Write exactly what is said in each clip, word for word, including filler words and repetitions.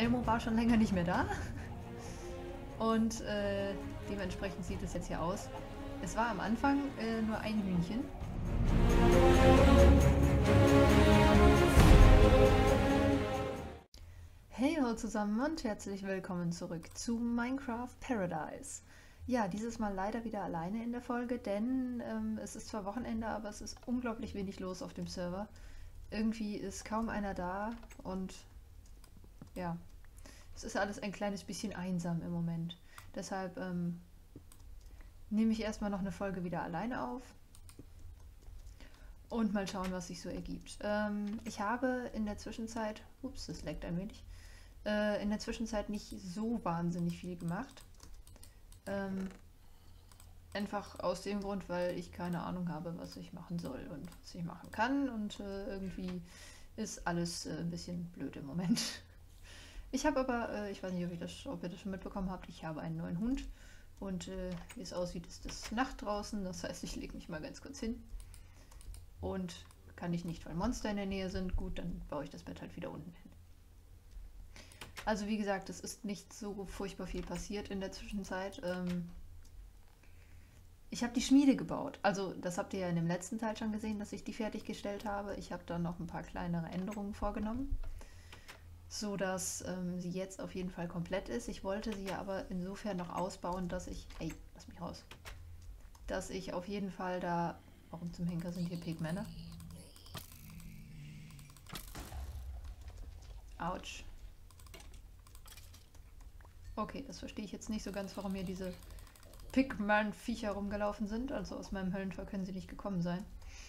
Elmo war schon länger nicht mehr da und äh, dementsprechend sieht es jetzt hier aus. Es war am Anfang äh, nur ein Hühnchen. Hey ho zusammen und herzlich willkommen zurück zu Minecraft Paradise. Ja, dieses Mal leider wieder alleine in der Folge, denn ähm, es ist zwar Wochenende, aber es ist unglaublich wenig los auf dem Server. Irgendwie ist kaum einer da und ja, es ist alles ein kleines bisschen einsam im Moment. Deshalb ähm, nehme ich erstmal noch eine Folge wieder alleine auf und mal schauen, was sich so ergibt. Ähm, ich habe in der Zwischenzeit, ups, das leckt ein wenig, äh, in der Zwischenzeit nicht so wahnsinnig viel gemacht. Ähm, einfach aus dem Grund, weil ich keine Ahnung habe, was ich machen soll und was ich machen kann und äh, irgendwie ist alles äh, ein bisschen blöd im Moment. Ich habe aber, äh, ich weiß nicht, ob, ich das, ob ihr das schon mitbekommen habt, ich habe einen neuen Hund und äh, wie es aussieht, ist es Nacht draußen, das heißt, ich lege mich mal ganz kurz hin und kann ich nicht, weil Monster in der Nähe sind, gut, dann baue ich das Bett halt wieder unten hin. Also wie gesagt, es ist nicht so furchtbar viel passiert in der Zwischenzeit. Ähm, ich habe die Schmiede gebaut. Also das habt ihr ja in dem letzten Teil schon gesehen, dass ich die fertiggestellt habe. Ich habe dann noch ein paar kleinere Änderungen vorgenommen, so dass ähm, sie jetzt auf jeden Fall komplett ist. Ich wollte sie ja aber insofern noch ausbauen, dass ich... Ey, lass mich raus. Dass ich auf jeden Fall da... Warum zum Henker sind hier Pigmänner? Autsch. Okay, das verstehe ich jetzt nicht so ganz, warum hier diese Pigman-Viecher rumgelaufen sind. Also aus meinem Höllentor können sie nicht gekommen sein.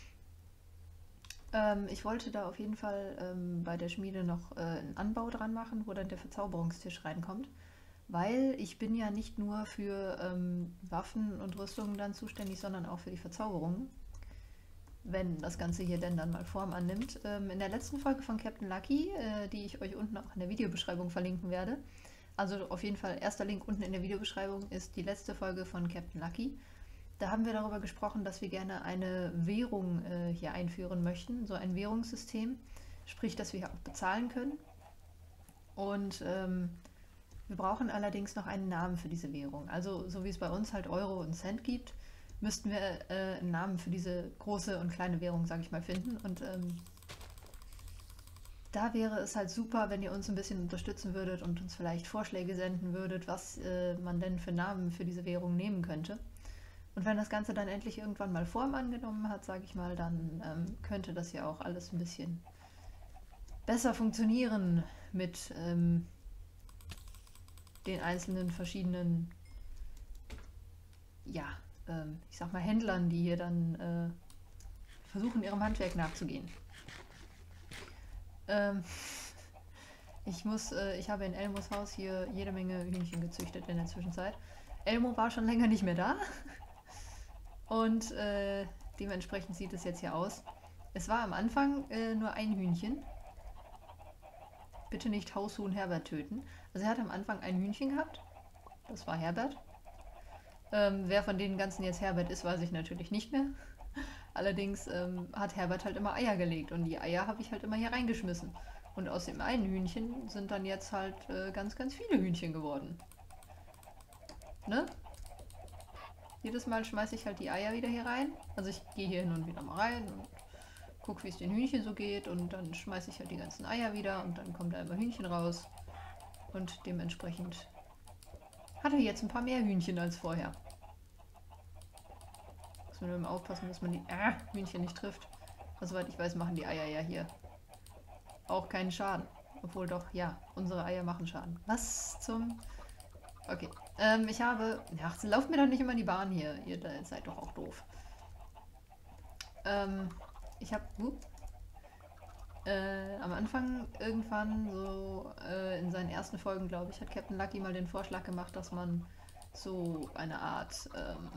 Ähm, ich wollte da auf jeden Fall ähm, bei der Schmiede noch äh, einen Anbau dran machen, wo dann der Verzauberungstisch reinkommt. Weil ich bin ja nicht nur für ähm, Waffen und Rüstungen dann zuständig, sondern auch für die Verzauberungen. Wenn das Ganze hier denn dann mal Form annimmt. Ähm, in der letzten Folge von Captain Lucky, äh, die ich euch unten auch in der Videobeschreibung verlinken werde, also auf jeden Fall erster Link unten in der Videobeschreibung ist die letzte Folge von Captain Lucky. Da haben wir darüber gesprochen, dass wir gerne eine Währung äh, hier einführen möchten, so ein Währungssystem, sprich, dass wir hier auch bezahlen können. Und ähm, wir brauchen allerdings noch einen Namen für diese Währung. Also so wie es bei uns halt Euro und Cent gibt, müssten wir äh, einen Namen für diese große und kleine Währung, sage ich mal, finden. Und ähm, da wäre es halt super, wenn ihr uns ein bisschen unterstützen würdet und uns vielleicht Vorschläge senden würdet, was äh, man denn für Namen für diese Währung nehmen könnte. Und wenn das Ganze dann endlich irgendwann mal Form angenommen hat, sage ich mal, dann ähm, könnte das ja auch alles ein bisschen besser funktionieren mit ähm, den einzelnen verschiedenen, ja, ähm, ich sag mal Händlern, die hier dann äh, versuchen, ihrem Handwerk nachzugehen. Ähm, ich muss, äh, ich habe in Elmos Haus hier jede Menge Hühnchen gezüchtet in der Zwischenzeit. Elmo war schon länger nicht mehr da und äh, dementsprechend sieht es jetzt hier aus. Es war am Anfang äh, nur ein Hühnchen. Bitte nicht Haushuhn Herbert töten. Also er hat am Anfang ein Hühnchen gehabt. Das war Herbert. Ähm, wer von den ganzen jetzt Herbert ist, weiß ich natürlich nicht mehr. Allerdings ähm, hat Herbert halt immer Eier gelegt und die Eier habe ich halt immer hier reingeschmissen. Und aus dem einen Hühnchen sind dann jetzt halt äh, ganz, ganz viele Hühnchen geworden. Ne? Jedes Mal schmeiße ich halt die Eier wieder hier rein. Also ich gehe hier hin und wieder mal rein und gucke, wie es den Hühnchen so geht. Und dann schmeiße ich halt die ganzen Eier wieder und dann kommt da immer Hühnchen raus. Und dementsprechend hat er jetzt ein paar mehr Hühnchen als vorher. Muss man nur immer aufpassen, dass man die äh, Hühnchen nicht trifft. Also, soweit ich weiß, machen die Eier ja hier auch keinen Schaden. Obwohl doch, ja, unsere Eier machen Schaden. Was zum... Okay, ähm, ich habe... Ja, lauft mir doch nicht immer in die Bahn hier. Ihr seid doch auch doof. Ähm, ich habe... Uh, äh, am Anfang irgendwann so äh, in seinen ersten Folgen, glaube ich, hat Captain Lucky mal den Vorschlag gemacht, dass man so eine Art... Ähm,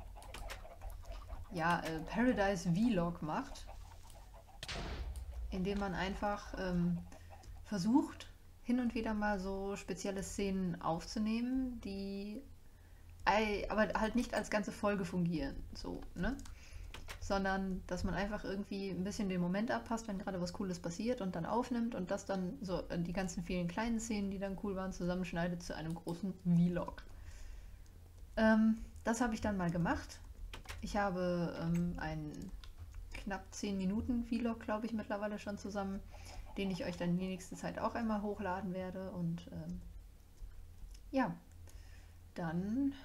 ja, äh, Paradise Vlog macht, indem man einfach ähm, versucht, hin und wieder mal so spezielle Szenen aufzunehmen, die aber halt nicht als ganze Folge fungieren. So, ne? sondern dass man einfach irgendwie ein bisschen den Moment abpasst, wenn gerade was Cooles passiert und dann aufnimmt und das dann so die ganzen vielen kleinen Szenen, die dann cool waren, zusammenschneidet zu einem großen Vlog. Ähm, das habe ich dann mal gemacht. Ich habe ähm, einen knapp zehn Minuten Vlog, glaube ich, mittlerweile schon zusammen, den ich euch dann die nächste Zeit auch einmal hochladen werde. Und ähm, ja, dann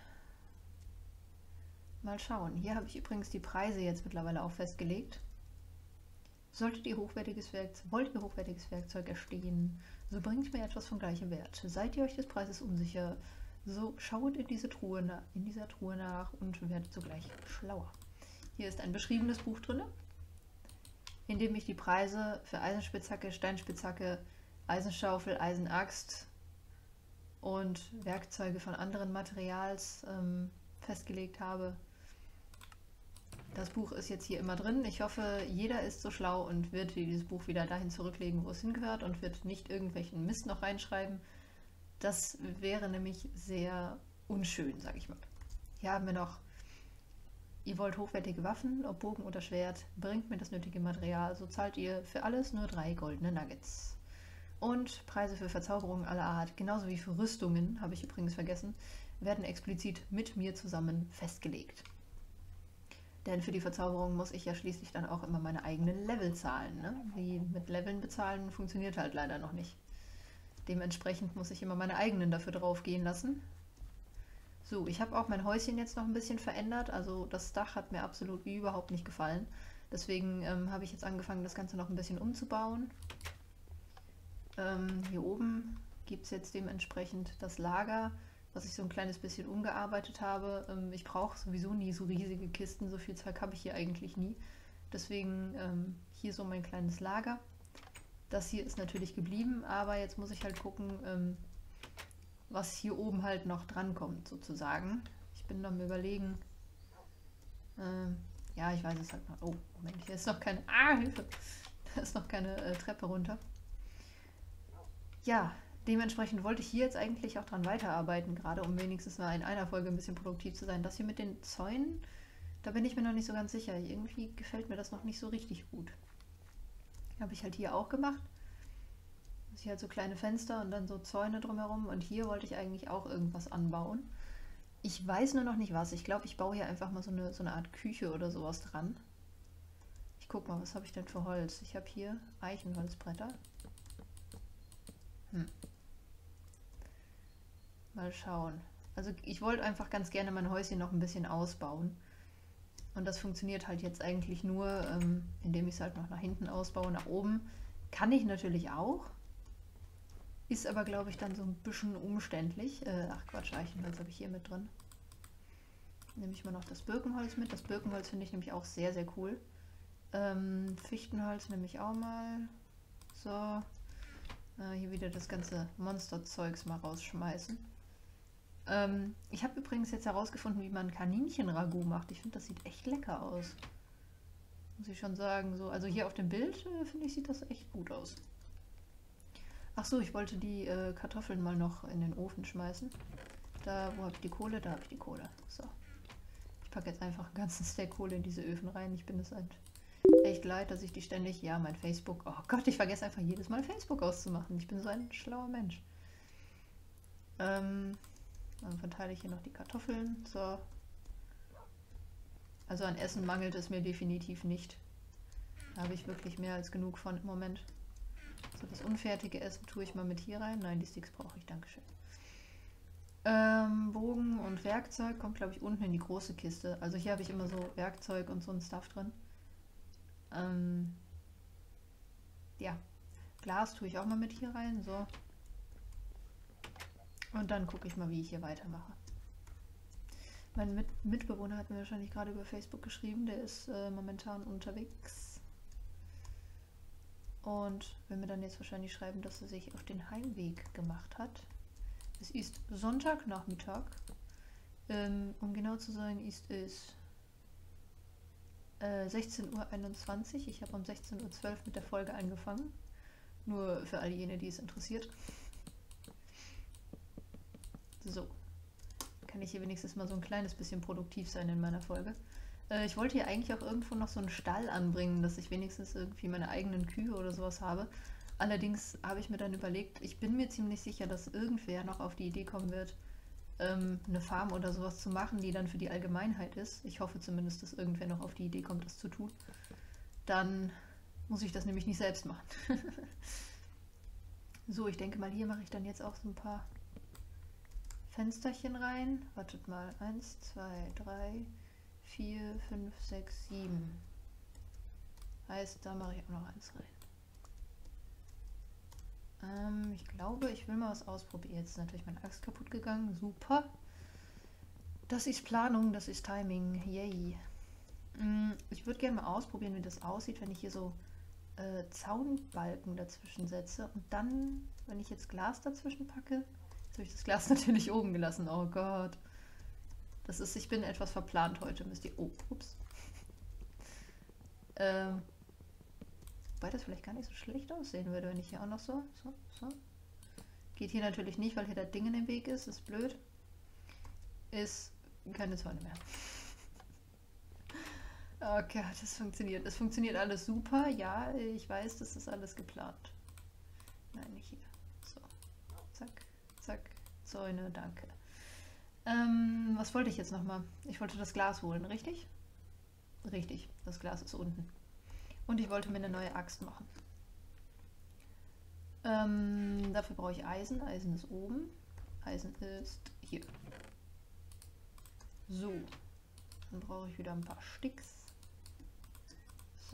mal schauen. Hier habe ich übrigens die Preise jetzt mittlerweile auch festgelegt. Solltet ihr hochwertiges Werkzeug, wollt ihr hochwertiges Werkzeug erstehen, so bringt mir etwas von gleichem Wert. Seid ihr euch des Preises unsicher, so schaut in diese Truhe na, in dieser Truhe nach und werdet sogleich schlauer. Hier ist ein beschriebenes Buch drin, in dem ich die Preise für Eisenspitzhacke, Steinspitzhacke, Eisenschaufel, Eisenaxt und Werkzeuge von anderen Materials ähm, festgelegt habe. Das Buch ist jetzt hier immer drin. Ich hoffe, jeder ist so schlau und wird dieses Buch wieder dahin zurücklegen, wo es hingehört und wird nicht irgendwelchen Mist noch reinschreiben. Das wäre nämlich sehr unschön, sag ich mal. Hier haben wir noch: Ihr wollt hochwertige Waffen, ob Bogen oder Schwert, bringt mir das nötige Material, so zahlt ihr für alles nur drei goldene Nuggets. Und Preise für Verzauberungen aller Art, genauso wie für Rüstungen, habe ich übrigens vergessen, werden explizit mit mir zusammen festgelegt. Denn für die Verzauberung muss ich ja schließlich dann auch immer meine eigenen Level zahlen. Ne? Wie mit Leveln bezahlen funktioniert halt leider noch nicht. Dementsprechend muss ich immer meine eigenen dafür drauf gehen lassen. So, ich habe auch mein Häuschen jetzt noch ein bisschen verändert. Also das Dach hat mir absolut überhaupt nicht gefallen. Deswegen ähm, habe ich jetzt angefangen, das Ganze noch ein bisschen umzubauen. Ähm, hier oben gibt es jetzt dementsprechend das Lager, was ich so ein kleines bisschen umgearbeitet habe. Ähm, ich brauche sowieso nie so riesige Kisten, so viel Zeug habe ich hier eigentlich nie. Deswegen ähm, hier so mein kleines Lager. Das hier ist natürlich geblieben, aber jetzt muss ich halt gucken, ähm, was hier oben halt noch drankommt, sozusagen. Ich bin noch am Überlegen. Ähm, ja, ich weiß es halt noch. Oh, Moment, hier ist noch keine... Ah, Hilfe! Da ist noch keine äh, Treppe runter. Ja, dementsprechend wollte ich hier jetzt eigentlich auch dran weiterarbeiten, gerade um wenigstens mal in einer Folge ein bisschen produktiv zu sein. Das hier mit den Zäunen, da bin ich mir noch nicht so ganz sicher. Irgendwie gefällt mir das noch nicht so richtig gut. Habe ich halt hier auch gemacht. Das hier halt so kleine Fenster und dann so Zäune drumherum. Und hier wollte ich eigentlich auch irgendwas anbauen. Ich weiß nur noch nicht was. Ich glaube, ich baue hier einfach mal so eine, so eine Art Küche oder sowas dran. Ich guck mal, was habe ich denn für Holz? Ich habe hier Eichenholzbretter. Hm. Mal schauen. Also ich wollte einfach ganz gerne mein Häuschen noch ein bisschen ausbauen. Und das funktioniert halt jetzt eigentlich nur, ähm, indem ich es halt noch nach hinten ausbaue, nach oben. Kann ich natürlich auch. Ist aber, glaube ich, dann so ein bisschen umständlich. Äh, ach Quatsch, Eichenholz habe ich hier mit drin. Nehme ich mal noch das Birkenholz mit. Das Birkenholz finde ich nämlich auch sehr, sehr cool. Ähm, Fichtenholz nehme ich auch mal. So. Äh, hier wieder das ganze Monsterzeugs mal rausschmeißen. Ähm, ich habe übrigens jetzt herausgefunden, wie man Kaninchen-Ragout macht. Ich finde, das sieht echt lecker aus. Muss ich schon sagen. So, also hier auf dem Bild, äh, finde ich, sieht das echt gut aus. Ach so, ich wollte die äh, Kartoffeln mal noch in den Ofen schmeißen. Da, wo habe ich die Kohle? Da habe ich die Kohle. So. Ich packe jetzt einfach einen ganzen Stack Kohle in diese Öfen rein. Ich bin es halt echt leid, dass ich die ständig... Ja, mein Facebook... Oh Gott, ich vergesse einfach jedes Mal Facebook auszumachen. Ich bin so ein schlauer Mensch. Ähm, dann verteile ich hier noch die Kartoffeln. So. Also an Essen mangelt es mir definitiv nicht. Da habe ich wirklich mehr als genug von im Moment. So, das unfertige Essen tue ich mal mit hier rein. Nein, die Sticks brauche ich, dankeschön. Ähm, Bogen und Werkzeug kommt, glaube ich, unten in die große Kiste. Also hier habe ich immer so Werkzeug und so ein Stuff drin. Ähm, ja, Glas tue ich auch mal mit hier rein. So. Und dann gucke ich mal, wie ich hier weitermache. Mein mit Mitbewohner hat mir wahrscheinlich gerade über Facebook geschrieben. Der ist äh, momentan unterwegs. Und will mir dann jetzt wahrscheinlich schreiben, dass er sich auf den Heimweg gemacht hat. Es ist Sonntagnachmittag. Ähm, um genau zu sein, ist es äh, sechzehn Uhr einundzwanzig. Ich habe um sechzehn Uhr zwölf mit der Folge angefangen. Nur für all jene, die es interessiert. So. Kann ich hier wenigstens mal so ein kleines bisschen produktiv sein in meiner Folge. Äh, ich wollte hier eigentlich auch irgendwo noch so einen Stall anbringen, dass ich wenigstens irgendwie meine eigenen Kühe oder sowas habe. Allerdings habe ich mir dann überlegt, ich bin mir ziemlich sicher, dass irgendwer noch auf die Idee kommen wird, ähm, eine Farm oder sowas zu machen, die dann für die Allgemeinheit ist. Ich hoffe zumindest, dass irgendwer noch auf die Idee kommt, das zu tun. Dann muss ich das nämlich nicht selbst machen. So, ich denke mal, hier mache ich dann jetzt auch so ein paar Fensterchen rein. Wartet mal. Eins, zwei, drei, vier, fünf, sechs, sieben. Heißt, da mache ich auch noch eins rein. Ähm, ich glaube, ich will mal was ausprobieren. Jetzt ist natürlich meine Axt kaputt gegangen. Super. Das ist Planung, das ist Timing. Yay. Ich würde gerne mal ausprobieren, wie das aussieht, wenn ich hier so äh, Zaunbalken dazwischen setze. Und dann, wenn ich jetzt Glas dazwischen packe, jetzt habe ich das Glas natürlich oben gelassen. Oh Gott. Das ist, ich bin etwas verplant heute, müsst ihr. Oh, ups. ähm, wobei das vielleicht gar nicht so schlecht aussehen würde, wenn ich hier auch noch so, so, so. Geht hier natürlich nicht, weil hier das Ding in dem Weg ist. Ist blöd. Ist keine Zäune mehr. Oh Gott, das funktioniert. Es funktioniert alles super. Ja, ich weiß, das ist alles geplant. Nein, nicht hier. So. Zack, zack. Zäune, danke. Ähm, was wollte ich jetzt nochmal? Ich wollte das Glas holen, richtig? Richtig, das Glas ist unten. Und ich wollte mir eine neue Axt machen. Ähm, dafür brauche ich Eisen. Eisen ist oben. Eisen ist hier. So. Dann brauche ich wieder ein paar Sticks. So.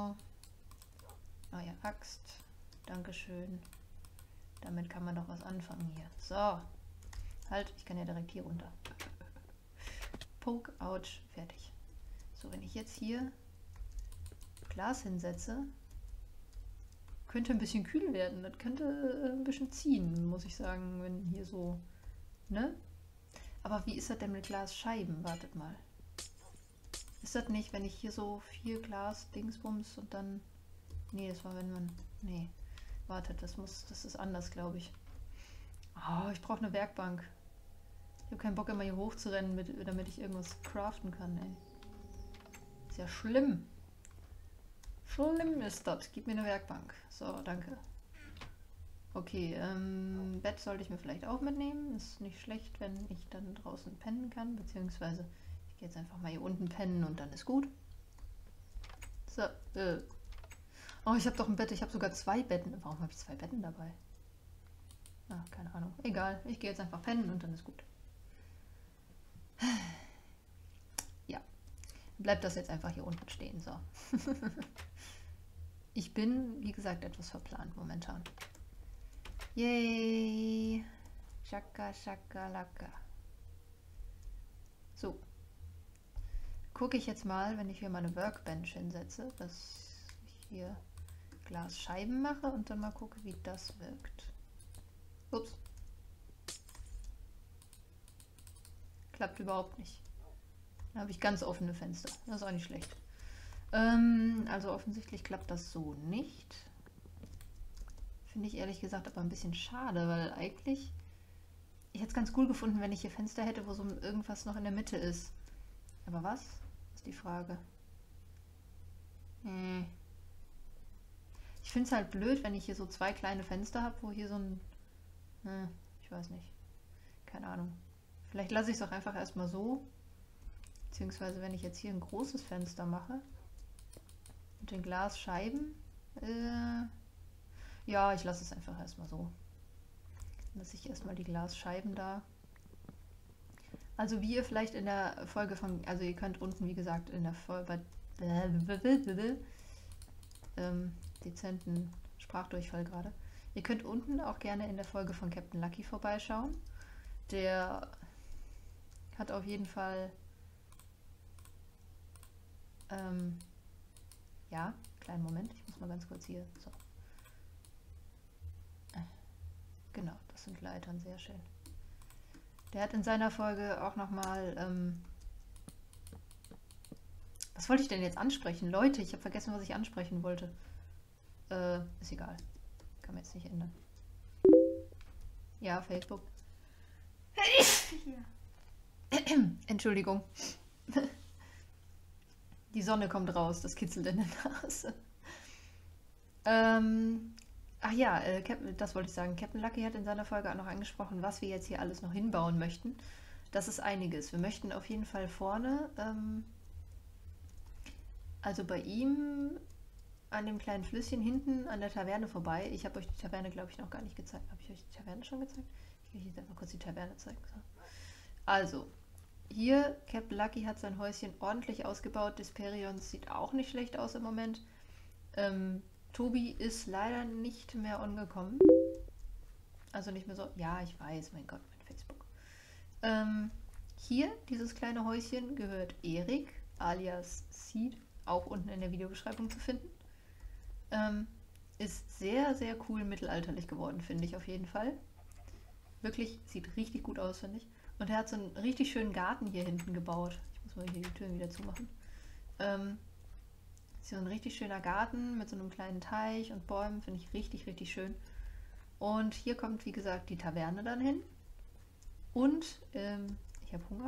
Neue Axt. Dankeschön. Damit kann man doch was anfangen hier. So. Halt, ich kann ja direkt hier runter. Poke, ouch, fertig. So, wenn ich jetzt hier Glas hinsetze, könnte ein bisschen kühl werden. Das könnte ein bisschen ziehen, muss ich sagen, wenn hier so, ne? Aber wie ist das denn mit Glasscheiben? Wartet mal. Ist das nicht, wenn ich hier so vier Glas Dingsbums und dann... Nee, das war wenn man... Nee. Wartet, das muss... Das ist anders, glaube ich. Oh, ich brauche eine Werkbank. Ich habe keinen Bock, immer hier hochzurennen, mit, damit ich irgendwas craften kann, ey. Ist ja schlimm. Schlimm ist das. Gib mir eine Werkbank. So, danke. Okay, ähm, Bett sollte ich mir vielleicht auch mitnehmen. Ist nicht schlecht, wenn ich dann draußen pennen kann, beziehungsweise... Ich gehe jetzt einfach mal hier unten pennen und dann ist gut. So, äh. Oh, ich habe doch ein Bett. Ich habe sogar zwei Betten. Warum habe ich zwei Betten dabei? Ah, keine Ahnung. Egal. Ich gehe jetzt einfach pennen und dann ist gut. Ja. Bleibt das jetzt einfach hier unten stehen. So. Ich bin, wie gesagt, etwas verplant momentan. Yay. Shaka, shaka, laka. So. Gucke ich jetzt mal, wenn ich hier meine Workbench hinsetze, dass ich hier Glasscheiben mache und dann mal gucke, wie das wirkt. Ups. Klappt überhaupt nicht. Da habe ich ganz offene Fenster. Das ist auch nicht schlecht. Ähm, also offensichtlich klappt das so nicht. Finde ich ehrlich gesagt aber ein bisschen schade, weil eigentlich... Ich hätte es ganz cool gefunden, wenn ich hier Fenster hätte, wo so irgendwas noch in der Mitte ist. Aber was? Ist die Frage. Hm. Ich finde es halt blöd, wenn ich hier so zwei kleine Fenster habe, wo hier so ein... Hm, ich weiß nicht. Keine Ahnung. Vielleicht lasse ich es auch einfach erstmal so. Beziehungsweise wenn ich jetzt hier ein großes Fenster mache. Mit den Glasscheiben. Äh, ja, ich lasse es einfach erstmal so. Dann lasse ich erstmal die Glasscheiben da. Also wie ihr vielleicht in der Folge von, also ihr könnt unten, wie gesagt, in der Folge ähm, dezenten Sprachdurchfall gerade. Ihr könnt unten auch gerne in der Folge von Captain Lucky vorbeischauen. Der hat auf jeden Fall ähm, ja, kleinen Moment, ich muss mal ganz kurz hier, so. Genau, das sind Leitern, sehr schön. Der hat in seiner Folge auch nochmal, ähm, was wollte ich denn jetzt ansprechen? Leute, ich habe vergessen, was ich ansprechen wollte. Äh, ist egal. Kann man jetzt nicht ändern. Ja, Facebook. Entschuldigung. Die Sonne kommt raus, das kitzelt in der Nase. Ähm, ach ja, äh, Captain, das wollte ich sagen. Captain Lucky hat in seiner Folge auch noch angesprochen, was wir jetzt hier alles noch hinbauen möchten. Das ist einiges. Wir möchten auf jeden Fall vorne, ähm, also bei ihm an dem kleinen Flüsschen hinten an der Taverne vorbei. Ich habe euch die Taverne, glaube ich, noch gar nicht gezeigt. Habe ich euch die Taverne schon gezeigt? Ich kann euch jetzt einfach kurz die Taverne zeigen. So. Also, hier, Captain Lucky hat sein Häuschen ordentlich ausgebaut. Desperions sieht auch nicht schlecht aus im Moment. Ähm, Tobi ist leider nicht mehr angekommen. Also nicht mehr so. Ja, ich weiß, mein Gott, mein Facebook. Ähm, hier, dieses kleine Häuschen, gehört Erik, alias Seed, auch unten in der Videobeschreibung zu finden. Ähm, ist sehr, sehr cool mittelalterlich geworden, finde ich auf jeden Fall. Wirklich, sieht richtig gut aus, finde ich. Und er hat so einen richtig schönen Garten hier hinten gebaut. Ich muss mal hier die Türen wieder zumachen. Ähm, so ein richtig schöner Garten mit so einem kleinen Teich und Bäumen, finde ich richtig, richtig schön. Und hier kommt, wie gesagt, die Taverne dann hin. Und, ähm, ich habe Hunger.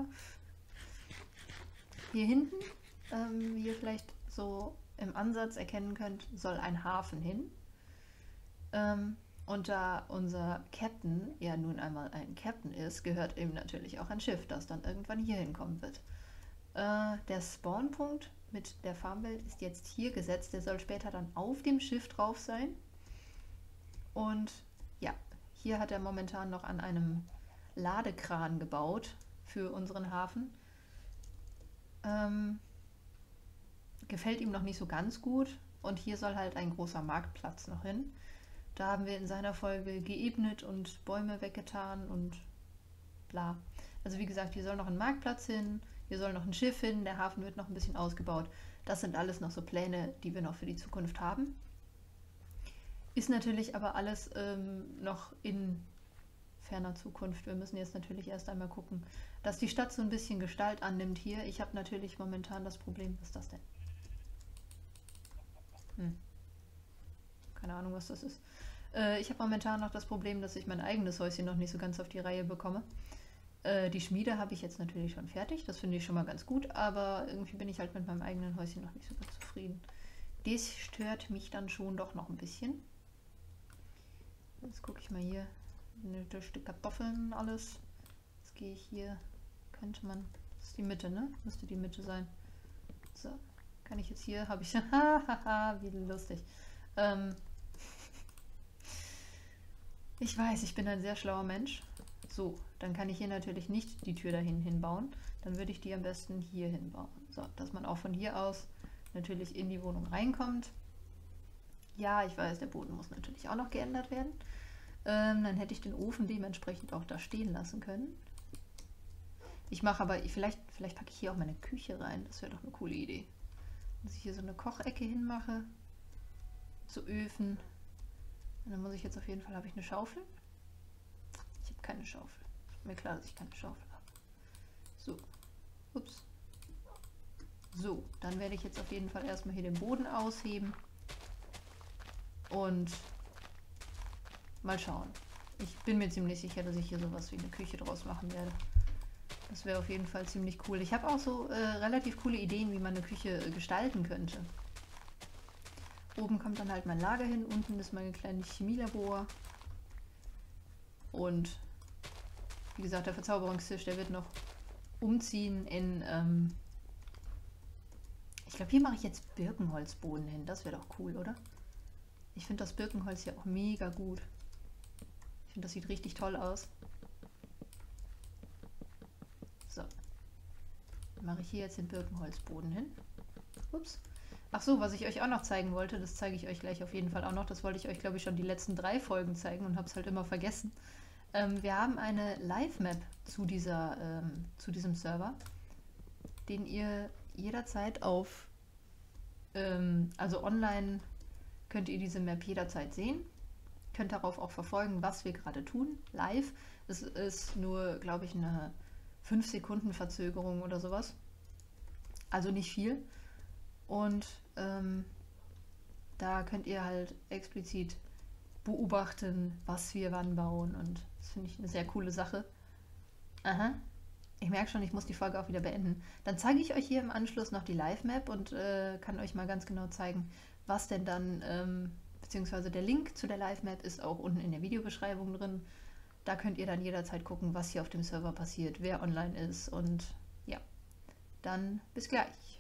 Hier hinten, ähm, wie ihr vielleicht so im Ansatz erkennen könnt, soll ein Hafen hin. Ähm, und da unser Captain ja nun einmal ein Captain ist, gehört ihm natürlich auch ein Schiff, das dann irgendwann hier hinkommen wird. Äh, der Spawnpunkt mit der Farmwelt ist jetzt hier gesetzt. Der soll später dann auf dem Schiff drauf sein. Und ja, hier hat er momentan noch an einem Ladekran gebaut für unseren Hafen. Ähm, gefällt ihm noch nicht so ganz gut. Und hier soll halt ein großer Marktplatz noch hin. Da haben wir in seiner Folge geebnet und Bäume weggetan und bla. Also wie gesagt, hier soll noch ein Marktplatz hin, hier soll noch ein Schiff hin, der Hafen wird noch ein bisschen ausgebaut. Das sind alles noch so Pläne, die wir noch für die Zukunft haben. Ist natürlich aber alles ähm, noch in ferner Zukunft. Wir müssen jetzt natürlich erst einmal gucken, dass die Stadt so ein bisschen Gestalt annimmt hier. Ich habe natürlich momentan das Problem, was ist das denn? Hm. Keine Ahnung, was das ist. Äh, ich habe momentan noch das Problem, dass ich mein eigenes Häuschen noch nicht so ganz auf die Reihe bekomme. Äh, die Schmiede habe ich jetzt natürlich schon fertig, das finde ich schon mal ganz gut, aber irgendwie bin ich halt mit meinem eigenen Häuschen noch nicht so ganz zufrieden. Das stört mich dann schon doch noch ein bisschen. Jetzt gucke ich mal hier. Ein Stück Kartoffeln, alles. Jetzt gehe ich hier. Könnte man. Das ist die Mitte, ne? Müsste die Mitte sein. So. Kann ich jetzt hier. Habe ich. Hahaha, wie lustig. Ähm. Ich weiß, ich bin ein sehr schlauer Mensch. So, dann kann ich hier natürlich nicht die Tür dahin hinbauen. Dann würde ich die am besten hier hinbauen. So, dass man auch von hier aus natürlich in die Wohnung reinkommt. Ja, ich weiß, der Boden muss natürlich auch noch geändert werden. Ähm, dann hätte ich den Ofen dementsprechend auch da stehen lassen können. Ich mache aber, vielleicht, vielleicht packe ich hier auch meine Küche rein. Das wäre doch eine coole Idee. Dass ich hier so eine Kochecke hinmache. So Öfen. Und dann muss ich jetzt auf jeden Fall, habe ich eine Schaufel? Ich habe keine Schaufel. Ist mir klar, dass ich keine Schaufel habe. So. Ups. So, dann werde ich jetzt auf jeden Fall erstmal hier den Boden ausheben. Und mal schauen. Ich bin mir ziemlich sicher, dass ich hier sowas wie eine Küche draus machen werde. Das wäre auf jeden Fall ziemlich cool. Ich habe auch so äh, relativ coole Ideen, wie man eine Küche äh, gestalten könnte. Oben kommt dann halt mein Lager hin, unten ist mein kleines Chemielabor. Und wie gesagt, der Verzauberungstisch, der wird noch umziehen in... Ähm ich glaube, hier mache ich jetzt Birkenholzboden hin. Das wäre doch cool, oder? Ich finde das Birkenholz ja auch mega gut. Ich finde, das sieht richtig toll aus. So. Dann mache ich hier jetzt den Birkenholzboden hin. Ups. Ach so, was ich euch auch noch zeigen wollte, das zeige ich euch gleich auf jeden Fall auch noch. Das wollte ich euch, glaube ich, schon die letzten drei Folgen zeigen und habe es halt immer vergessen. Ähm, wir haben eine Live-Map zu, dieser, ähm, zu diesem Server, den ihr jederzeit auf, ähm, also online könnt ihr diese Map jederzeit sehen. Könnt darauf auch verfolgen, was wir gerade tun, live. Es ist nur, glaube ich, eine fünf Sekunden Verzögerung oder sowas. Also nicht viel. Und ähm, da könnt ihr halt explizit beobachten, was wir wann bauen. Und das finde ich eine sehr coole Sache. Aha. Ich merke schon, ich muss die Folge auch wieder beenden. Dann zeige ich euch hier im Anschluss noch die Live-Map und äh, kann euch mal ganz genau zeigen, was denn dann, ähm, beziehungsweise der Link zu der Live-Map ist auch unten in der Videobeschreibung drin. Da könnt ihr dann jederzeit gucken, was hier auf dem Server passiert, wer online ist und ja, dann bis gleich.